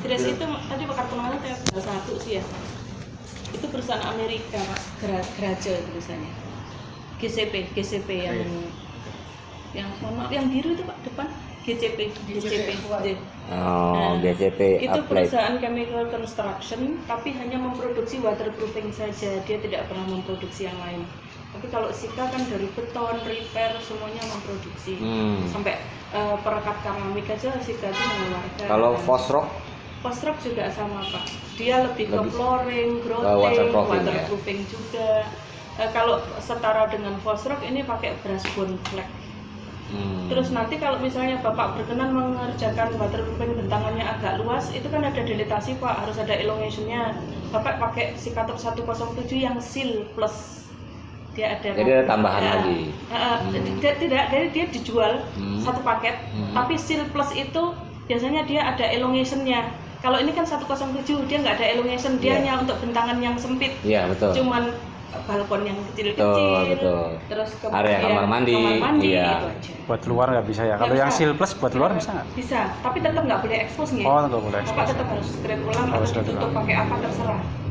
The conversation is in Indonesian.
Grace itu tadi bakar pengenalan kayak satu sih ya. Itu perusahaan Amerika, Pak. Gerace tulisannya. GCP yang mohon maaf yang biru itu Pak depan GCP. Oh, GCP Itu Applied. perusahaan chemical construction tapi hanya memproduksi waterproofing saja, dia tidak pernah memproduksi yang lain. Tapi kalau Sika kan dari beton, repair semuanya memproduksi. Sampai perekat keramik aja Sika itu mengeluarkan. Kalau Fosrock? Fosrock juga sama Pak. Dia lebih ke flooring, grouting, waterproofing juga. Kalau setara dengan Fosrock ini pakai brush bone flake. Terus nanti kalau misalnya Bapak berkenan mengerjakan waterproofing bentangannya agak luas, itu kan ada dilatasi Pak, harus ada elongationnya. Bapak pakai Sikatop 107 yang seal plus. Dia ada. Jadi ada tambahan lagi. Jadi dia dijual satu paket, tapi seal plus itu biasanya dia ada elongationnya. Kalau ini kan 107 dia nggak ada elongation, dia hanya untuk bentangan yang sempit. Iya betul. Cuman balkon yang kecil-kecil, terus area kamar mandi, iya. itu aja. Buat luar nggak bisa ya? Kalau yang seal plus buat luar bisa nggak? Bisa, tapi tetap nggak boleh expose nih. Oh, nggak boleh Bapak expose. tetap harus scrape ulang atau ditutup pakai apa terserah.